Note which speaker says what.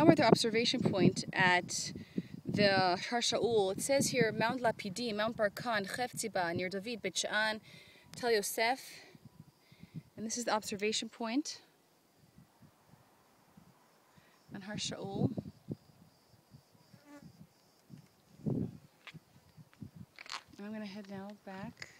Speaker 1: now we're at the observation point at the Har Shaul. It says here Mount Lapidi, Mount Barkan, Chefziba, near David, Beit Shean, Tel Yosef. And this is the observation point on Har Shaul. I'm going to head now back.